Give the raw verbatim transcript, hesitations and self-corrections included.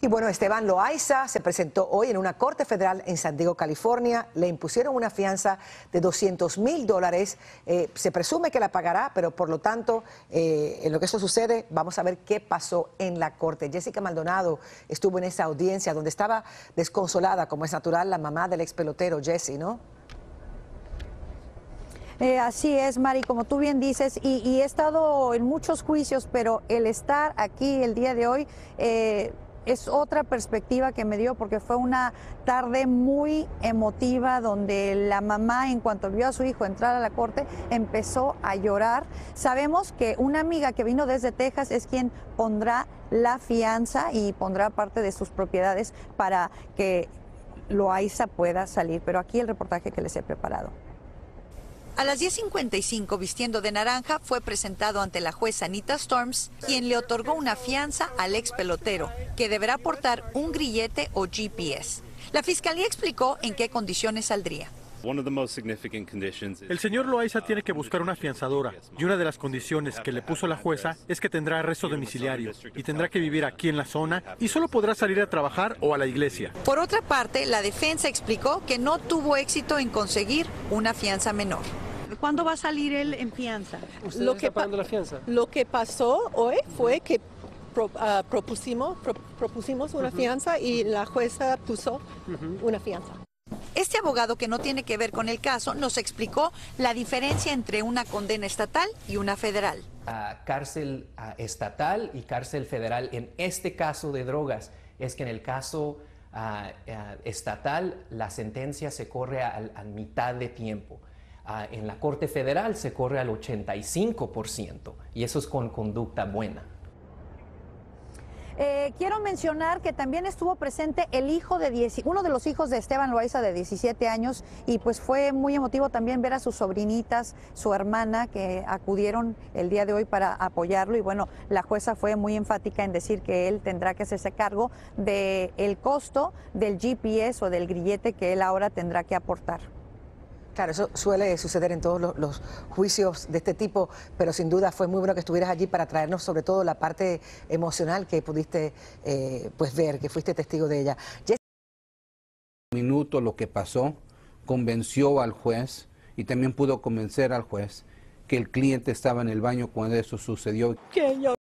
Y bueno, Esteban Loaiza se presentó hoy en una corte federal en San Diego, California. Le impusieron una fianza de doscientos mil dólares. Eh, se presume que la pagará, pero por lo tanto, eh, en lo que eso sucede, vamos a ver qué pasó en la corte. Jessica Maldonado estuvo en esa audiencia donde estaba desconsolada, como es natural, la mamá del ex pelotero, Jesse, ¿no? Eh, así es, Mari, como tú bien dices, y, y he estado en muchos juicios, pero el estar aquí el día de hoy eh, es otra perspectiva que me dio, porque fue una tarde muy emotiva donde la mamá, en cuanto vio a su hijo entrar a la corte, empezó a llorar. Sabemos que una amiga que vino desde Texas es quien pondrá la fianza y pondrá parte de sus propiedades para que Loaiza pueda salir, pero aquí el reportaje que les he preparado. A las diez cincuenta y cinco, vistiendo de naranja, fue presentado ante la jueza Anita Storms, quien le otorgó una fianza al ex pelotero, que deberá portar un grillete o G P S. La fiscalía explicó en qué condiciones saldría. El señor Loaiza tiene que buscar una fianzadora, y una de las condiciones que le puso la jueza es que tendrá arresto domiciliario y tendrá que vivir aquí en la zona y solo podrá salir a trabajar o a la iglesia. Por otra parte, la defensa explicó que no tuvo éxito en conseguir una fianza menor. ¿Cuándo va a salir él en fianza? Lo que, pagando la fianza? Lo que pasó hoy fue que pro, uh, propusimos, pro, propusimos una uh-huh. fianza y la jueza puso uh-huh. una fianza. Este abogado, que no tiene que ver con el caso, nos explicó la diferencia entre una condena estatal y una federal. Uh, cárcel uh, estatal y cárcel federal en este caso de drogas es que en el caso uh, uh, estatal la sentencia se corre a, a mitad de tiempo. Uh, en la Corte Federal se corre al ochenta y cinco por ciento y eso es con conducta buena. Eh, quiero mencionar que también estuvo presente el hijo de diez, uno de los hijos de Esteban Loaiza, de diecisiete años, y pues fue muy emotivo también ver a sus sobrinitas, su hermana, que acudieron el día de hoy para apoyarlo. Y bueno, la jueza fue muy enfática en decir que él tendrá que hacerse cargo del costo del G P S o del grillete que él ahora tendrá que aportar. Claro, eso suele suceder en todos los, los juicios de este tipo, pero sin duda fue muy bueno que estuvieras allí para traernos sobre todo la parte emocional que pudiste eh, pues ver, que fuiste testigo de ella. Jess... minuto lo que pasó convenció al juez y también pudo convencer al juez que el cliente estaba en el baño cuando eso sucedió. Que yo